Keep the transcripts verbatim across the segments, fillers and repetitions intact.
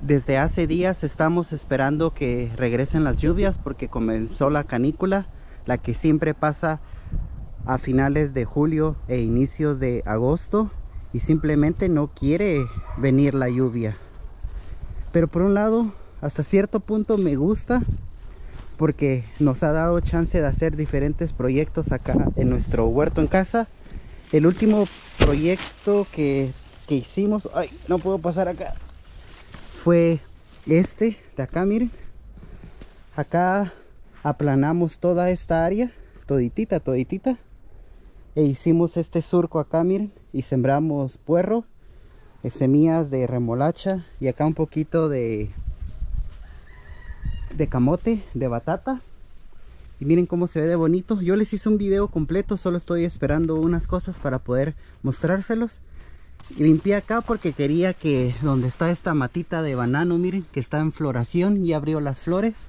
Desde hace días estamos esperando que regresen las lluvias porque comenzó la canícula, la que siempre pasa a finales de julio e inicios de agosto, y simplemente no quiere venir la lluvia. Pero por un lado, hasta cierto punto me gusta porque nos ha dado chance de hacer diferentes proyectos acá en nuestro huerto en casa. El último proyecto que, que hicimos, ay, no puedo pasar acá, fue este de acá. Miren, acá aplanamos toda esta área, toditita, toditita, e hicimos este surco acá, miren, y sembramos puerro, eh, semillas de remolacha y acá un poquito de de camote, de batata. Y miren cómo se ve de bonito. Yo les hice un video completo, solo estoy esperando unas cosas para poder mostrárselos. Y limpié acá porque quería que donde está esta matita de banano, miren, que está en floración y abrió las flores,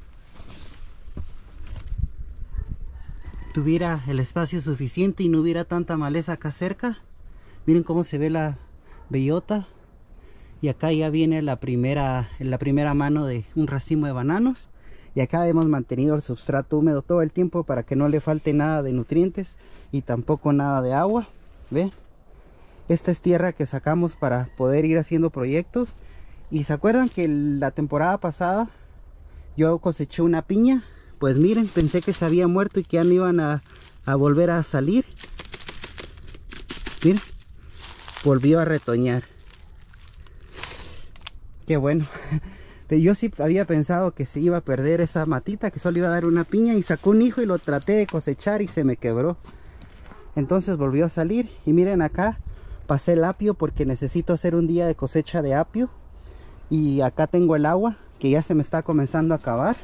tuviera el espacio suficiente y no hubiera tanta maleza acá cerca. Miren cómo se ve la bellota. Y acá ya viene la primera, la primera mano de un racimo de bananos. Y acá hemos mantenido el substrato húmedo todo el tiempo para que no le falte nada de nutrientes y tampoco nada de agua. ¿Ven? Esta es tierra que sacamos para poder ir haciendo proyectos. Y se acuerdan que la temporada pasada yo coseché una piña. Pues miren, pensé que se había muerto y que ya no iban a, a volver a salir. Miren, volvió a retoñar. Qué bueno. Yo sí había pensado que se iba a perder esa matita, que solo iba a dar una piña, y sacó un hijo y lo traté de cosechar y se me quebró. Entonces volvió a salir. Y miren, acá pasé el apio porque necesito hacer un día de cosecha de apio. Y acá tengo el agua que ya se me está comenzando a acabar.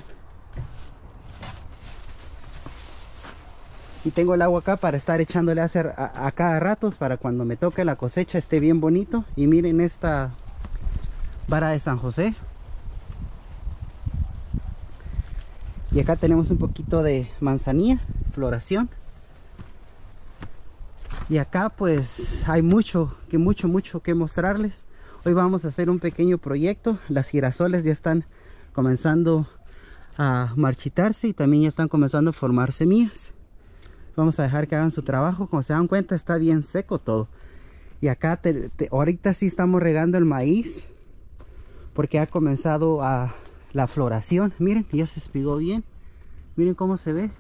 Y tengo el agua acá para estar echándole a, hacer a, a cada ratos para cuando me toque la cosecha esté bien bonito. Y miren esta vara de San José. Y acá tenemos un poquito de manzanilla, floración. Y acá pues hay mucho, que mucho, mucho que mostrarles. Hoy vamos a hacer un pequeño proyecto. Las girasoles ya están comenzando a marchitarse y también ya están comenzando a formar semillas. Vamos a dejar que hagan su trabajo. Como se dan cuenta, está bien seco todo. Y acá te, te, ahorita sí estamos regando el maíz porque ha comenzado a la floración. Miren, ya se espigó bien. Miren cómo se ve.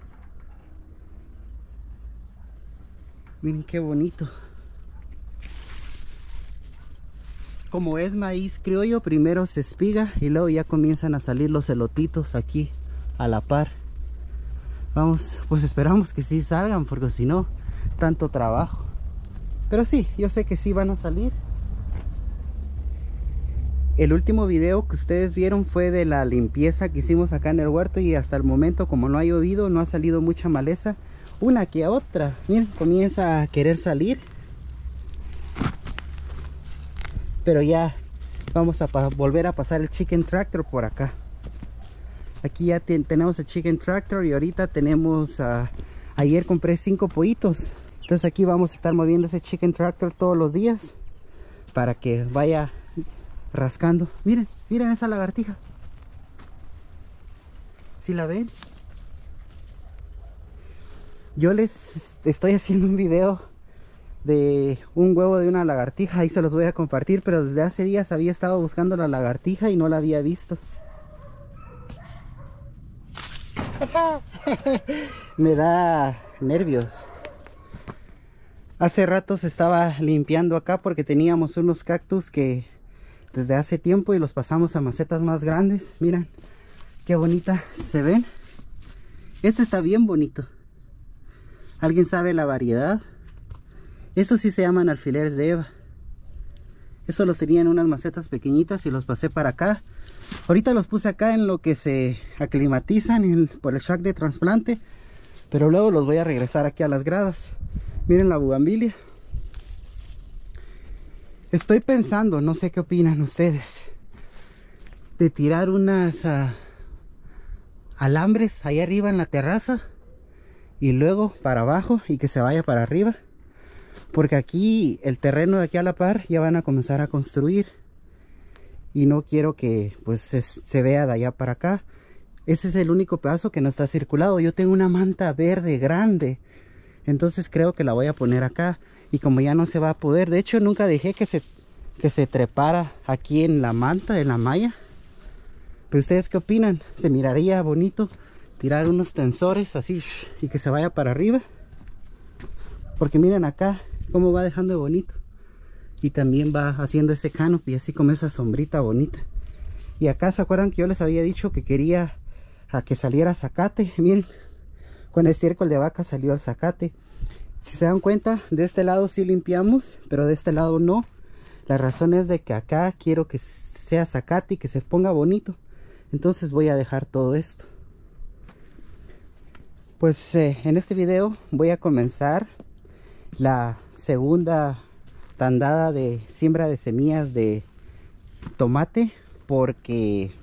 Miren qué bonito. Como es maíz criollo, primero se espiga y luego ya comienzan a salir los elotitos aquí a la par. Vamos, pues esperamos que sí salgan, porque si no, tanto trabajo. Pero sí, yo sé que sí van a salir. El último video que ustedes vieron fue de la limpieza que hicimos acá en el huerto, y hasta el momento, como no ha llovido, no ha salido mucha maleza. Una que otra, miren, comienza a querer salir. Pero ya vamos a volver a pasar el chicken tractor por acá. Aquí ya te tenemos el chicken tractor y ahorita tenemos, uh, ayer compré cinco pollitos. Entonces aquí vamos a estar moviendo ese chicken tractor todos los días para que vaya rascando. Miren, miren esa lagartija. ¿Sí la ven? Yo les estoy haciendo un video de un huevo de una lagartija, ahí se los voy a compartir, pero desde hace días había estado buscando la lagartija y no la había visto. Me da nervios. Hace rato se estaba limpiando acá porque teníamos unos cactus que desde hace tiempo y los pasamos a macetas más grandes. Miren qué bonita se ven. Este está bien bonito. ¿Alguien sabe la variedad? Esos sí se llaman alfileres de Eva. Eso los tenía en unas macetas pequeñitas y los pasé para acá. Ahorita los puse acá en lo que se aclimatizan en, por el shock de trasplante. Pero luego los voy a regresar aquí a las gradas. Miren la bugambilia. Estoy pensando, no sé qué opinan ustedes, de tirar unas uh, alambres ahí arriba en la terraza y luego para abajo y que se vaya para arriba. Porque aquí el terreno de aquí a la par ya van a comenzar a construir. y no quiero que pues se, se vea de allá para acá. Ese es el único pedazo que no está circulado. Yo tengo una manta verde grande, entonces creo que la voy a poner acá. Y como ya no se va a poder, de hecho nunca dejé que se, que se trepara aquí en la manta, en la malla. Pero ustedes qué opinan, ¿se miraría bonito tirar unos tensores así y que se vaya para arriba? Porque miren acá cómo va dejando de bonito. Y también va haciendo ese canopy así como esa sombrita bonita. Y acá se acuerdan que yo les había dicho que quería a que saliera zacate. Miren, con el estiércol de vaca salió el zacate. Si se dan cuenta, de este lado sí limpiamos, pero de este lado no. La razón es de que acá quiero que sea zacate y que se ponga bonito. Entonces voy a dejar todo esto. Pues eh, en este video voy a comenzar la segunda tandada de siembra de semillas de tomate, porque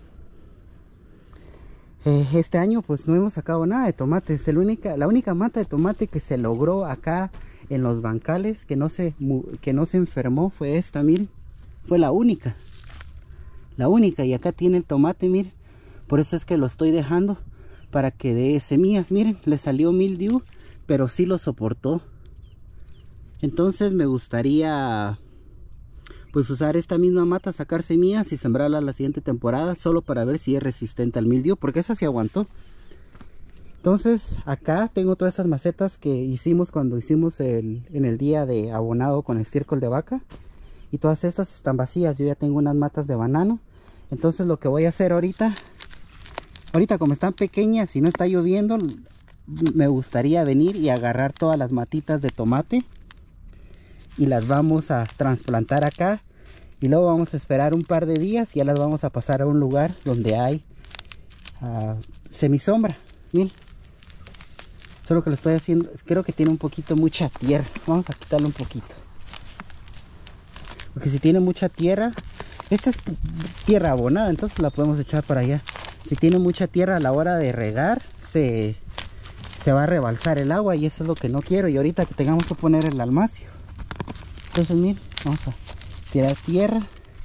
eh, este año pues no hemos sacado nada de tomate. Es el única, la única mata de tomate que se logró acá en los bancales que no se, que no se enfermó fue esta, miren, fue la única, la única. Y acá tiene el tomate, miren, por eso es que lo estoy dejando para que dé semillas. Miren, le salió mildew, pero sí lo soportó. Entonces me gustaría pues usar esta misma mata, sacar semillas y sembrarla la siguiente temporada, solo para ver si es resistente al mildew, porque esa sí aguantó. Entonces acá tengo todas estas macetas que hicimos cuando hicimos el, en el día de abonado con estiércol de vaca, y todas estas están vacías. Yo ya tengo unas matas de banano. Entonces lo que voy a hacer ahorita, ahorita como están pequeñas y no está lloviendo, me gustaría venir y agarrar todas las matitas de tomate y las vamos a trasplantar acá, y luego vamos a esperar un par de días y ya las vamos a pasar a un lugar donde hay uh, semisombra. Miren, solo que lo estoy haciendo, creo que tiene un poquito mucha tierra. Vamos a quitarle un poquito, porque si tiene mucha tierra, esta es tierra abonada, entonces la podemos echar para allá. Si tiene mucha tierra, a la hora de regar se, se va a rebalsar el agua, y eso es lo que no quiero. Y ahorita que tengamos que poner el almacio, entonces miren, vamos a tirar tierra.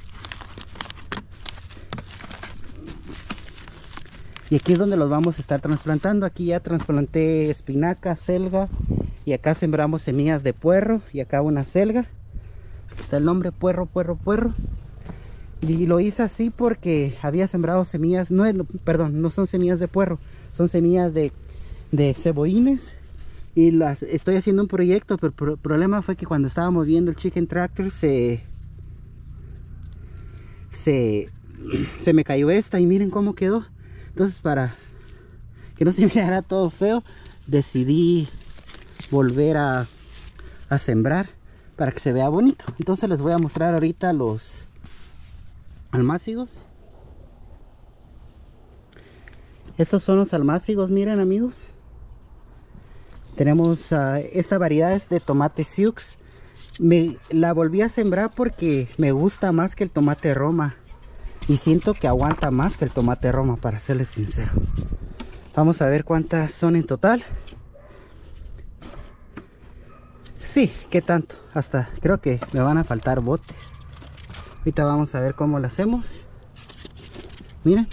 Y aquí es donde los vamos a estar trasplantando. Aquí ya trasplanté espinaca, selga, y acá sembramos semillas de puerro, y acá una selga. Aquí está el nombre, puerro, puerro, puerro. Y lo hice así porque había sembrado semillas, no, no perdón, no son semillas de puerro, son semillas de, de cebollines. Y las estoy haciendo un proyecto, pero el problema fue que cuando estábamos viendo el chicken tractor se se se me cayó esta, y miren cómo quedó. Entonces, para que no se mirara todo feo, decidí volver a, a sembrar para que se vea bonito. Entonces les voy a mostrar ahorita los almácigos. Estos son los almácigos, miren amigos. Tenemos uh, esta variedad es de tomate Sioux. Me la volví a sembrar porque me gusta más que el tomate Roma, y siento que aguanta más que el tomate Roma, para serles sincero. Vamos a ver cuántas son en total. Sí, qué tanto, hasta creo que me van a faltar botes. Ahorita vamos a ver cómo lo hacemos. Miren.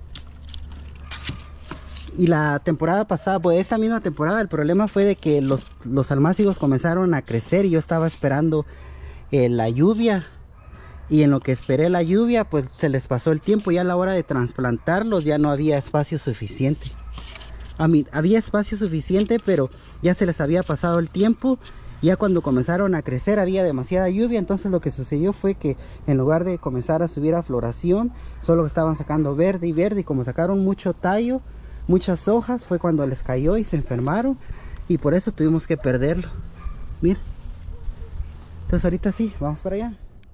Y la temporada pasada, pues esta misma temporada, el problema fue de que los, los almácigos comenzaron a crecer, y yo estaba esperando eh, la lluvia. Y en lo que esperé la lluvia, pues se les pasó el tiempo. Ya a la hora de trasplantarlos ya no había espacio suficiente. A mí, había espacio suficiente, pero ya se les había pasado el tiempo. Ya cuando comenzaron a crecer había demasiada lluvia. Entonces lo que sucedió fue que en lugar de comenzar a subir a floración, solo estaban sacando verde y verde. Y como sacaron mucho tallo, muchas hojas, fue cuando les cayó y se enfermaron, y por eso tuvimos que perderlo. Miren. Entonces ahorita sí, vamos para allá.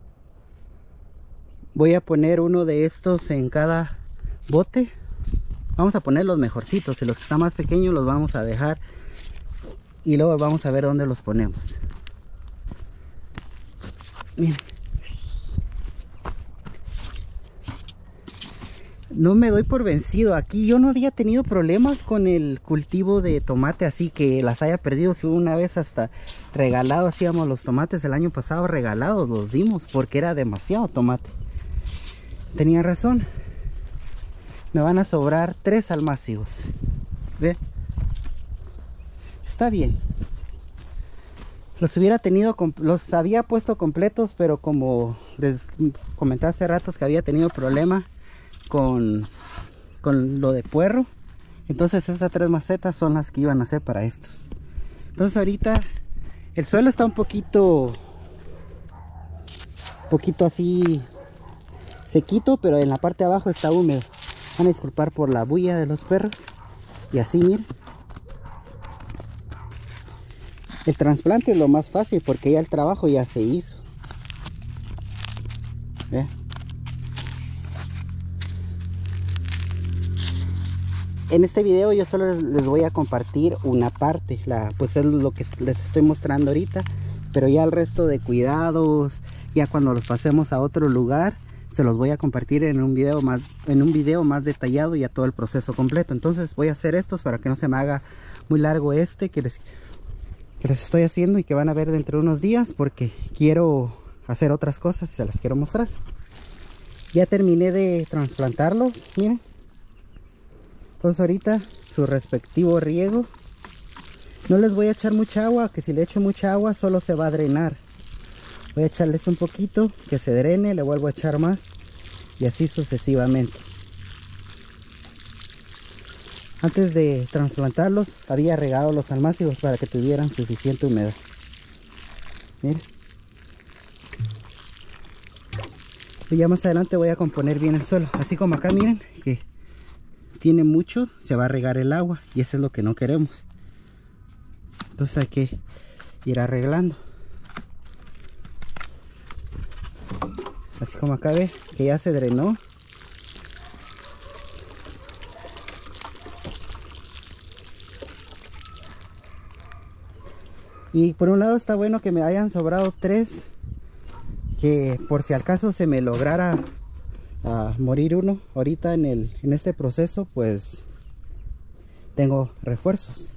Voy a poner uno de estos en cada bote. Vamos a poner los mejorcitos, y los que están más pequeños los vamos a dejar, y luego vamos a ver dónde los ponemos. Miren. No me doy por vencido. Aquí yo no había tenido problemas con el cultivo de tomate, así que las haya perdido. Si una vez hasta regalado hacíamos los tomates el año pasado, regalados los dimos porque era demasiado tomate. tenía razón. Me van a sobrar tres almácigos. ¿Ve? Está bien. Los hubiera tenido, los había puesto completos, pero como les comenté hace ratos que había tenido problema con, con lo de puerro. Entonces estas tres macetas son las que iban a ser para estos. Entonces ahorita el suelo está un poquito, poquito así sequito, pero en la parte de abajo está húmedo. Van a disculpar por la bulla de los perros. Y así, miren. El trasplante es lo más fácil porque ya el trabajo ya se hizo. ¿Ve? En este video yo solo les, les voy a compartir una parte, la, pues es lo que les estoy mostrando ahorita, pero ya el resto de cuidados, ya cuando los pasemos a otro lugar, se los voy a compartir en un video más, en un video más detallado, ya todo el proceso completo. Entonces voy a hacer estos para que no se me haga muy largo este que les, que les estoy haciendo y que van a ver dentro de unos días, porque quiero hacer otras cosas y se las quiero mostrar. Ya terminé de trasplantarlos, miren. Entonces ahorita su respectivo riego. No les voy a echar mucha agua, que si le echo mucha agua solo se va a drenar. Voy a echarles un poquito, que se drene, le vuelvo a echar más y así sucesivamente. Antes de trasplantarlos había regado los almácigos para que tuvieran suficiente humedad. Miren. Y ya más adelante voy a componer bien el suelo. Así como acá miren que tiene mucho, se va a regar el agua y eso es lo que no queremos. Entonces hay que ir arreglando. Así como acá ve que ya se drenó. Y por un lado está bueno que me hayan sobrado tres, que por si al caso se me lograra uh, morir uno ahorita en, el, en este proceso, pues tengo refuerzos.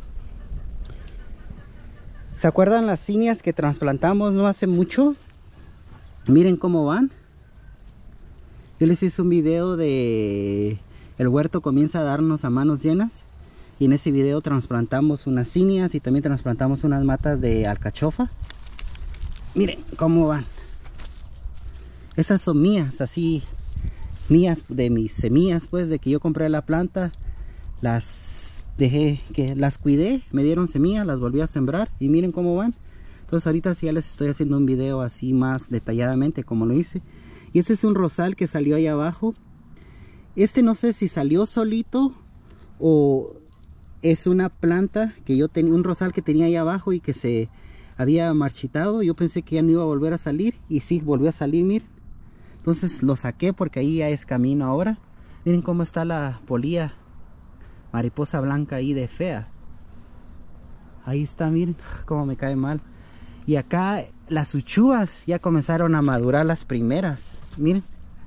¿Se acuerdan las cinias que trasplantamos no hace mucho? Miren cómo van. Yo les hice un video de el huerto comienza a darnos a manos llenas. Y en ese video trasplantamos unas cinias y también trasplantamos unas matas de alcachofa. Miren cómo van. Esas son mías, así mías de mis semillas, pues de que yo compré la planta. Las dejé, que las cuidé, me dieron semillas, las volví a sembrar y miren cómo van. Entonces ahorita sí ya les estoy haciendo un video así más detalladamente como lo hice. Y este es un rosal que salió ahí abajo. Este no sé si salió solito o es una planta que yo tenía, un rosal que tenía ahí abajo y que se había marchitado. Yo pensé que ya no iba a volver a salir y sí, volvió a salir, miren. Entonces lo saqué porque ahí ya es camino ahora. Miren cómo está la polilla, mariposa blanca ahí de fea. Ahí está, miren cómo me cae mal. Y acá las uchúas ya comenzaron a madurar las primeras. Miren.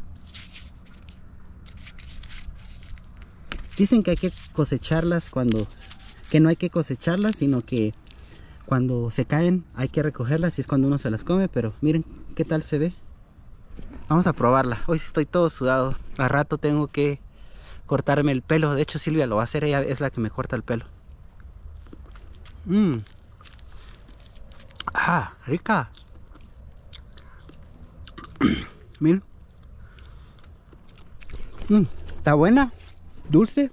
Dicen que hay que cosecharlas cuando... Que no hay que cosecharlas, sino que cuando se caen hay que recogerlas y es cuando uno se las come. Pero miren qué tal se ve. Vamos a probarla. Hoy sí estoy todo sudado. Al rato tengo que cortarme el pelo. De hecho Silvia lo va a hacer. Ella es la que me corta el pelo. Mmm. Ah, rica. Miren. Mm, está buena, dulce.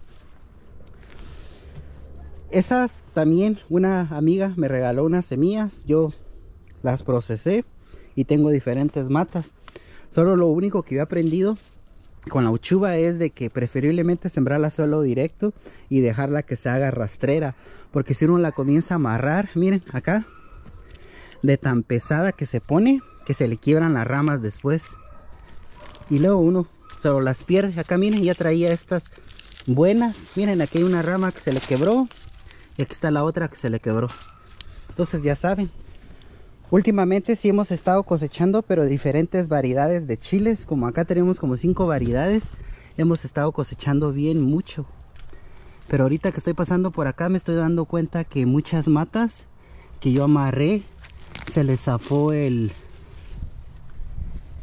Esas también una amiga me regaló unas semillas. Yo las procesé y tengo diferentes matas. Solo lo único que yo he aprendido con la uchuva es de que preferiblemente sembrarla solo directo y dejarla que se haga rastrera. Porque si uno la comienza a amarrar, miren acá, de tan pesada que se pone, que se le quiebran las ramas después y luego uno solo las pierde. Acá miren, ya traía estas buenas. Miren, aquí hay una rama que se le quebró y aquí está la otra que se le quebró. Entonces ya saben, últimamente sí hemos estado cosechando, pero diferentes variedades de chiles. Como acá tenemos como cinco variedades, hemos estado cosechando bien mucho. Pero ahorita que estoy pasando por acá me estoy dando cuenta que muchas matas que yo amarré se les zafó el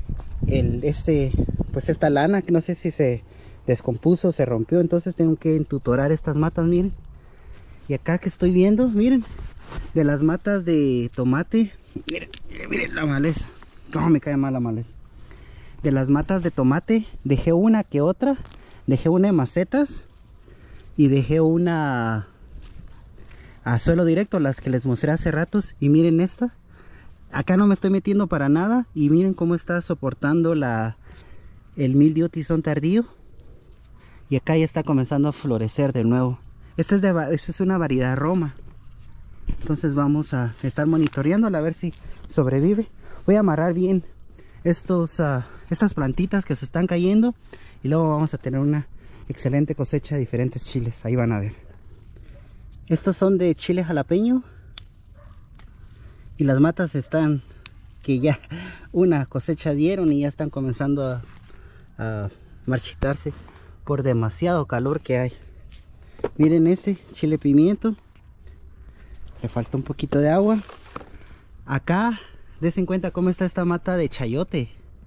el, este, pues esta lana, que no sé si se descompuso, se rompió, entonces tengo que entutorar estas matas, miren. Y acá que estoy viendo, miren, de las matas de tomate, miren, miren, miren la maleza, cómo me cae mal la maleza. De las matas de tomate, dejé una que otra, dejé una de macetas y dejé una a suelo directo, las que les mostré hace ratos. Y miren esta, acá no me estoy metiendo para nada y miren cómo está soportando la, el mildio tizón tardío. Y acá ya está comenzando a florecer de nuevo. Esta es, de, esta es una variedad Roma. Entonces vamos a estar monitoreándola a ver si sobrevive. Voy a amarrar bien estos, uh, estas plantitas que se están cayendo. Y luego vamos a tener una excelente cosecha de diferentes chiles. Ahí van a ver. Estos son de chile jalapeño. Y las matas están, que ya una cosecha dieron y ya están comenzando a, a marchitarse por demasiado calor que hay. Miren este chile pimiento, le falta un poquito de agua. Acá dense cuenta cómo está esta mata de chayote.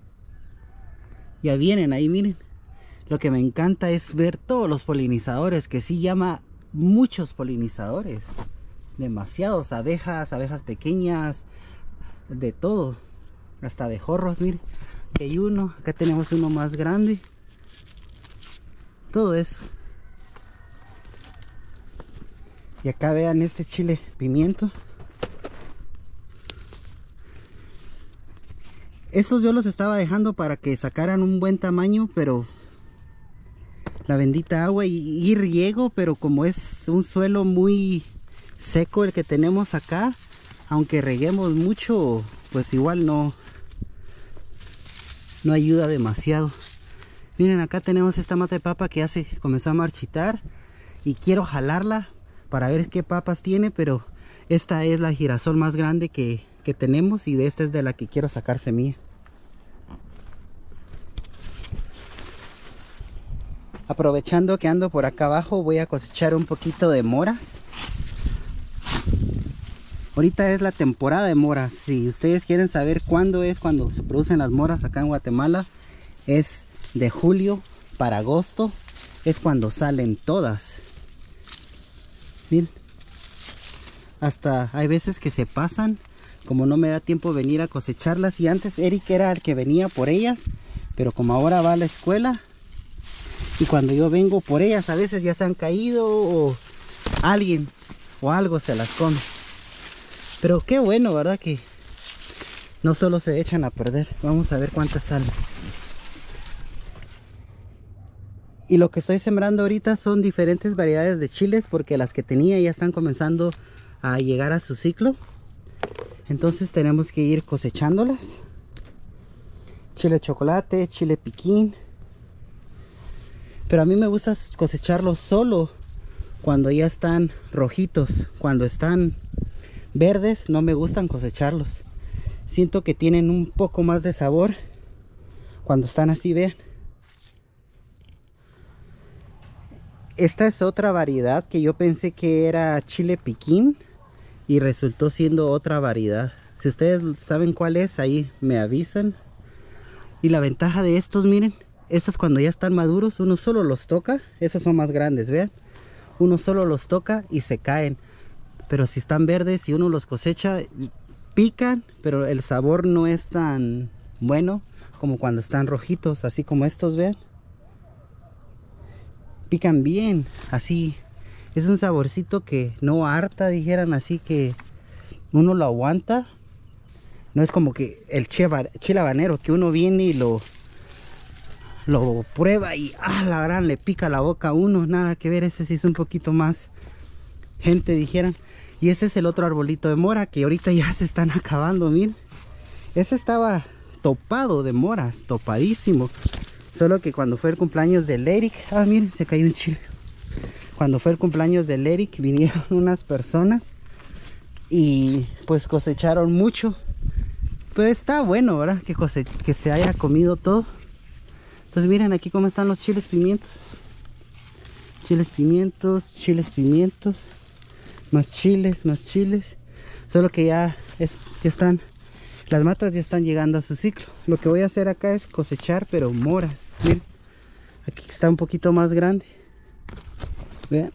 Ya vienen ahí, miren. Lo que me encanta es ver todos los polinizadores, que sí llama muchos polinizadores, demasiados, abejas, abejas pequeñas, de todo, hasta abejorros. Miren, aquí hay uno, acá tenemos uno más grande, todo eso. Y acá vean este chile pimiento. Estos yo los estaba dejando para que sacaran un buen tamaño, pero la bendita agua y, y riego, pero como es un suelo muy seco el que tenemos acá, aunque reguemos mucho, pues igual no, no ayuda demasiado. Miren, acá tenemos esta mata de papa que ya se comenzó a marchitar y quiero jalarla para ver qué papas tiene, pero esta es la girasol más grande que, que tenemos y de esta es de la que quiero sacar semilla. Aprovechando que ando por acá abajo, voy a cosechar un poquito de moras. Ahorita es la temporada de moras. Si ustedes quieren saber cuándo es cuando se producen las moras acá en Guatemala, es de julio para agosto, es cuando salen todas. Miren, hasta hay veces que se pasan, como no me da tiempo venir a cosecharlas. Y antes Eric era el que venía por ellas, pero como ahora va a la escuela, y cuando yo vengo por ellas a veces ya se han caído o alguien o algo se las come. Pero qué bueno, ¿verdad? Que no solo se echan a perder. Vamos a ver cuántas salen. Y lo que estoy sembrando ahorita son diferentes variedades de chiles, porque las que tenía ya están comenzando a llegar a su ciclo. Entonces tenemos que ir cosechándolas. Chile chocolate, chile piquín. Pero a mí me gusta cosecharlos solo cuando ya están rojitos. Cuando están verdes no me gustan cosecharlos. Siento que tienen un poco más de sabor cuando están así, vean. Esta es otra variedad que yo pensé que era chile piquín y resultó siendo otra variedad. Si ustedes saben cuál es, ahí me avisan. Y la ventaja de estos, miren, estos cuando ya están maduros, uno solo los toca. Esos son más grandes, vean. Uno solo los toca y se caen. Pero si están verdes y uno los cosecha, pican, pero el sabor no es tan bueno como cuando están rojitos, así como estos, vean. Pican bien, así. Es un saborcito que no harta, dijeran, así que uno lo aguanta. No es como que el chile habanero que uno viene y lo lo prueba y ah, la gran le pica la boca a uno. Nada que ver, ese sí es un poquito más gente, dijeran. Y ese es el otro arbolito de mora que ahorita ya se están acabando, miren. Ese estaba topado de moras, topadísimo. Solo que cuando fue el cumpleaños del Eric, ah, miren, se cayó un chile. Cuando fue el cumpleaños del Eric, vinieron unas personas y pues cosecharon mucho. Pues está bueno, ¿verdad? Que, cose que se haya comido todo. Entonces miren aquí cómo están los chiles pimientos. Chiles pimientos, chiles pimientos. Más chiles, más chiles. Solo que ya, es, ya están las matas ya están llegando a su ciclo. Lo que voy a hacer acá es cosechar, pero moras. Miren, aquí está un poquito más grande. Vean.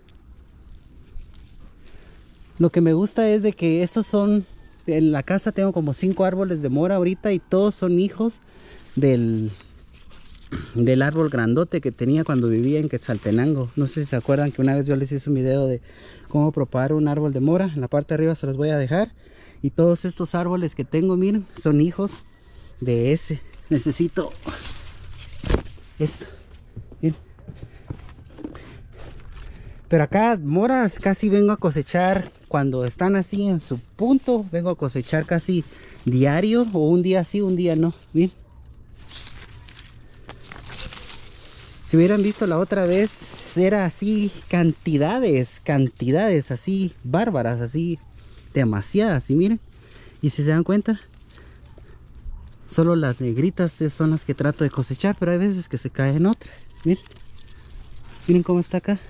Lo que me gusta es de que estos son, en la casa tengo como cinco árboles de mora ahorita y todos son hijos del, del árbol grandote que tenía cuando vivía en Quetzaltenango. No sé si se acuerdan que una vez yo les hice un video de cómo propagar un árbol de mora. En la parte de arriba se los voy a dejar. Y todos estos árboles que tengo, miren, son hijos de ese. Necesito esto. Miren. Pero acá moras casi vengo a cosechar cuando están así en su punto. Vengo a cosechar casi diario, o un día sí, un día no. Miren. Si hubieran visto la otra vez, era así cantidades, cantidades así bárbaras, así demasiadas. Y miren, y si se dan cuenta, solo las negritas son las que trato de cosechar, pero hay veces que se caen otras. Miren, miren cómo está acá.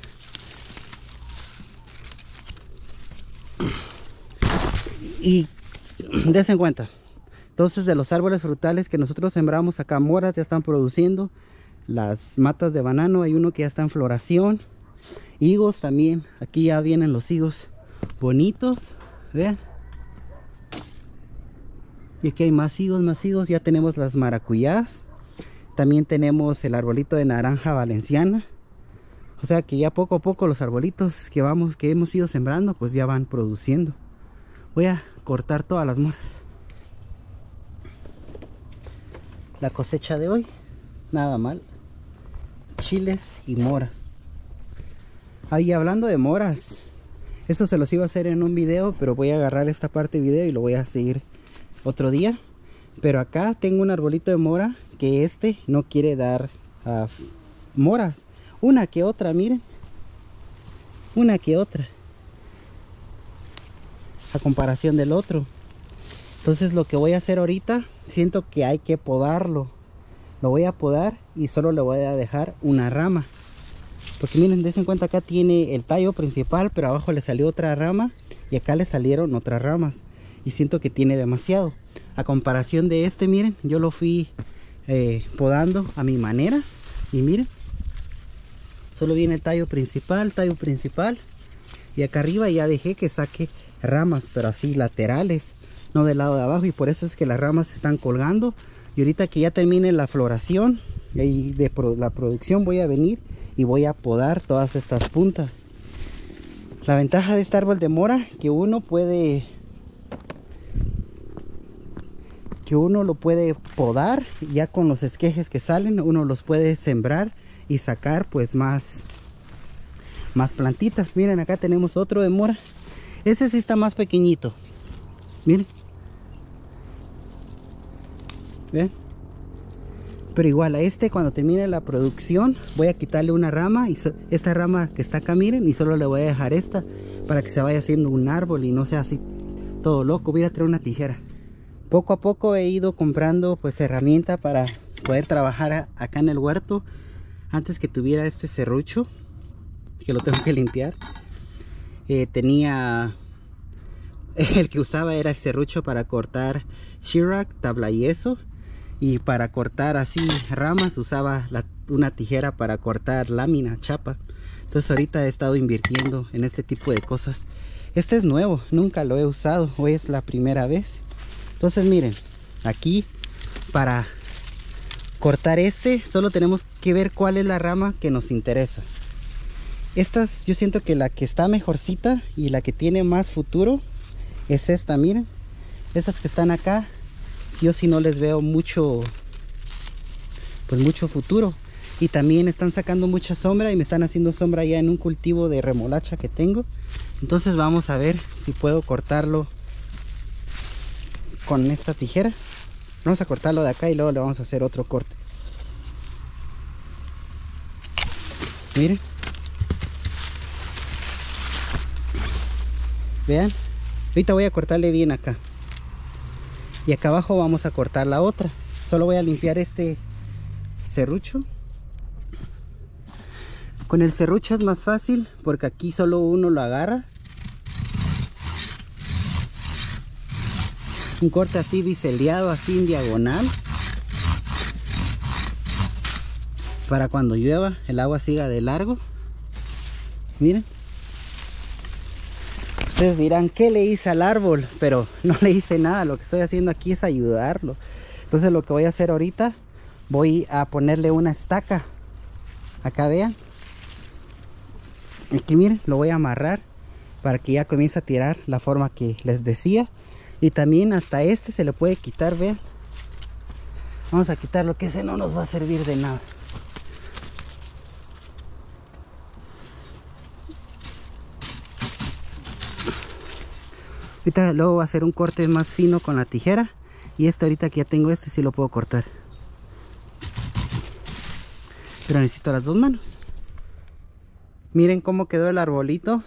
Y dense en cuenta, entonces de los árboles frutales que nosotros sembramos acá, moras ya están produciendo. Las matas de banano, hay uno que ya está en floración. Higos también, aquí ya vienen los higos bonitos, vean. Y aquí hay más higos, más higos. Ya tenemos las maracuyás. También tenemos el arbolito de naranja valenciana. O sea que ya poco a poco los arbolitos que vamos, que hemos ido sembrando, pues ya van produciendo. Voy a cortar todas las moras. La cosecha de hoy, nada mal. Chiles y moras. Ahí hablando de moras, eso se los iba a hacer en un video, pero voy a agarrar esta parte de video y lo voy a seguir otro día. Pero acá tengo un arbolito de mora que este no quiere dar uh, moras. Una que otra, miren. Una que otra. A comparación del otro. Entonces lo que voy a hacer ahorita, siento que hay que podarlo. Lo voy a podar y solo le voy a dejar una rama. Porque miren, dense en cuenta, acá tiene el tallo principal, pero abajo le salió otra rama y acá le salieron otras ramas. Y siento que tiene demasiado. A comparación de este, miren, yo lo fui eh, podando a mi manera. Y miren, solo viene el tallo principal, tallo principal. Y acá arriba ya dejé que saque ramas, pero así laterales, no del lado de abajo. Y por eso es que las ramas están colgando. Y ahorita que ya termine la floración y de pro la producción, voy a venir y voy a podar todas estas puntas. La ventaja de este árbol de mora, que uno puede que uno lo puede podar ya con los esquejes que salen, uno los puede sembrar y sacar pues más más plantitas. Miren, acá tenemos otro de mora. Ese sí está más pequeñito. Miren. ¿Ven? Pero igual a este, cuando termine la producción, voy a quitarle una rama. Y so esta rama que está acá, miren, y solo le voy a dejar esta para que se vaya haciendo un árbol y no sea así todo loco. Voy a traer una tijera. Poco a poco he ido comprando pues herramienta para poder trabajar a acá en el huerto. Antes que tuviera este serrucho, que lo tengo que limpiar, eh, tenía el que usaba era el serrucho para cortar Shellac, tabla yeso. Y para cortar así ramas usaba la, una tijera para cortar lámina, chapa. Entonces ahorita he estado invirtiendo en este tipo de cosas. Este es nuevo, nunca lo he usado, hoy es la primera vez. Entonces miren, aquí para cortar este solo tenemos que ver cuál es la rama que nos interesa. Estas, yo siento que la que está mejorcita y la que tiene más futuro es esta, miren. Estas que están acá, yo sí no les veo mucho, pues mucho futuro. Y también están sacando mucha sombra y me están haciendo sombra ya en un cultivo de remolacha que tengo. Entonces vamos a ver si puedo cortarlo con esta tijera. Vamos a cortarlo de acá y luego le vamos a hacer otro corte. Miren. Vean. Ahorita voy a cortarle bien acá. Y acá abajo vamos a cortar la otra. Solo voy a limpiar este serrucho. Con el serrucho es más fácil porque aquí solo uno lo agarra. Un corte así biseldeado, así en diagonal, para cuando llueva el agua siga de largo. Miren, ustedes dirán, ¿qué le hice al árbol? Pero no le hice nada, lo que estoy haciendo aquí es ayudarlo. Entonces lo que voy a hacer ahorita, voy a ponerle una estaca. Acá vean, aquí miren, lo voy a amarrar para que ya comience a tirar la forma que les decía. Y también hasta este se le puede quitar, vean. Vamos a quitar lo que ese no nos va a servir de nada. Ahorita luego voy a hacer un corte más fino con la tijera. Y este ahorita que ya tengo este sí lo puedo cortar. Pero necesito las dos manos. Miren cómo quedó el arbolito.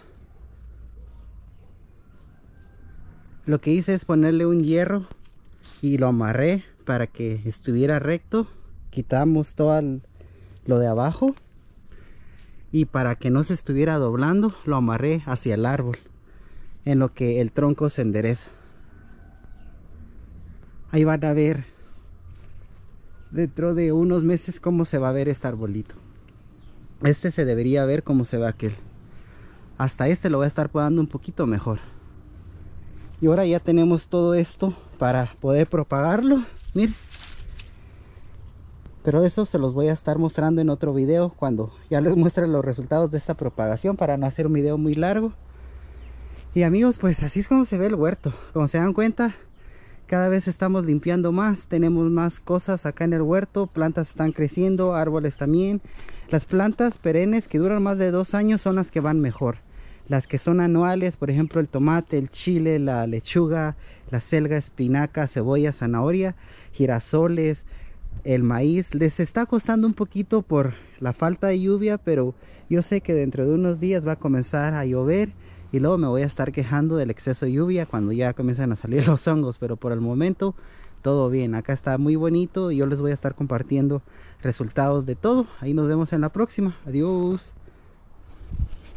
Lo que hice es ponerle un hierro y lo amarré para que estuviera recto. Quitamos todo el, lo de abajo. Y para que no se estuviera doblando, lo amarré hacia el árbol, en lo que el tronco se endereza. Ahí van a ver dentro de unos meses cómo se va a ver este arbolito. Este se debería ver cómo se ve aquel. Hasta este lo voy a estar podando un poquito mejor. Y ahora ya tenemos todo esto para poder propagarlo. Miren. Pero eso se los voy a estar mostrando en otro video, cuando ya les muestre los resultados de esta propagación, para no hacer un video muy largo. Y amigos, pues así es como se ve el huerto. Como se dan cuenta, cada vez estamos limpiando más, tenemos más cosas acá en el huerto, plantas están creciendo, árboles también. Las plantas perennes que duran más de dos años son las que van mejor. Las que son anuales, por ejemplo el tomate, el chile, la lechuga, la selga, espinaca, cebolla, zanahoria, girasoles, el maíz, les está costando un poquito por la falta de lluvia, pero yo sé que dentro de unos días va a comenzar a llover. Y luego me voy a estar quejando del exceso de lluvia cuando ya comienzan a salir los hongos. Pero por el momento todo bien. Acá está muy bonito y yo les voy a estar compartiendo resultados de todo. Ahí nos vemos en la próxima. Adiós.